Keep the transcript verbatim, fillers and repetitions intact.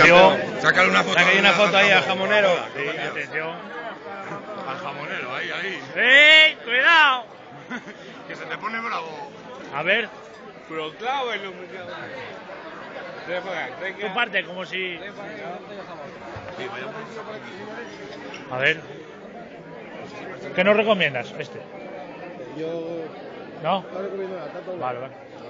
atención. Sácale una foto. Sácale una foto ahí al jamonero. Sí, Sí, atención. Al jamonero, ahí, ahí. ¡Eh! ¡Cuidado! Que se te pone bravo. A ver, Pero claro, es lo que... tu parte, como si... A ver. ¿Qué nos recomiendas? Este. Yo ¿No? no recomiendo nada, tanto. Vale, vale.